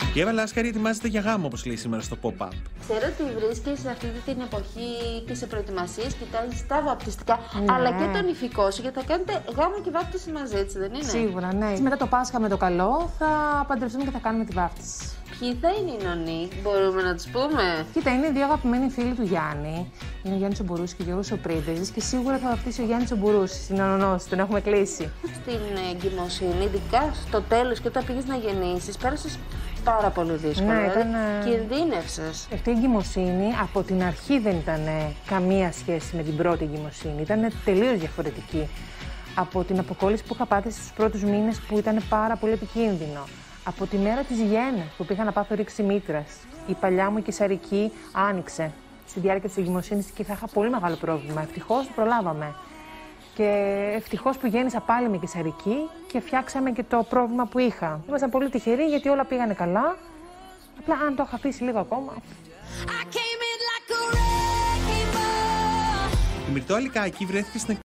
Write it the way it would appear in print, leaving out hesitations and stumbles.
Η Εύα Λάσκαρη ετοιμάζεται για γάμο, όπως λέει σήμερα στο pop-up. Ξέρω ότι βρίσκεσαι σε αυτή την εποχή και σε προετοιμασίες, κοιτάζεις τα βαπτιστικά, αλλά και τον ηφικό σου, γιατί θα κάνετε γάμο και βάπτιση μαζί, έτσι δεν είναι? Σίγουρα, ναι. Μετά το Πάσχα με το καλό θα παντρευτούμε και θα κάνουμε τη βάφτιση. Ποιοι θα είναι οι νονοί, μπορούμε να τους πούμε? Κοίτα, είναι δύο αγαπημένοι φίλοι του Γιάννη. Είναι ο Γιάννης ο Μπουρούσης και ο Γιώργος ο Πρίντεζης και σίγουρα θα βαφτίσει ο Γιάννης ο Μπουρούσης. Είναι ο νονός, τον έχουμε κλείσει. Στην εγκυμοσύνη, ειδικά στο τέλος και όταν πήγες να γεννήσεις, πέρασες πάρα πολύ δύσκολα. Ναι, ήταν. Κινδύνευσες. Αυτή η εγκυμοσύνη από την αρχή δεν ήταν καμία σχέση με την πρώτη εγκυμοσύνη. Ήταν τελείως διαφορετική. Από την αποκόλληση που είχα πάθει στους πρώτους μήνες που ήταν πάρα πολύ επικίνδυνο. Από τη μέρα της γέννας που πήγα να πάθω ρήξη μήτρας. Η παλιά μου καισαρική άνοιξε στη διάρκεια της εγκυμοσύνης και θα είχα πολύ μεγάλο πρόβλημα. Ευτυχώς προλάβαμε. Και ευτυχώς που γέννησα πάλι με καισαρική και φτιάξαμε και το πρόβλημα που είχα. Ήμασταν πολύ τυχεροί γιατί όλα πήγανε καλά. Απλά αν το είχα αφήσει λίγο ακόμα. Η Μυρτώ Αλικάκη βρέθηκε στην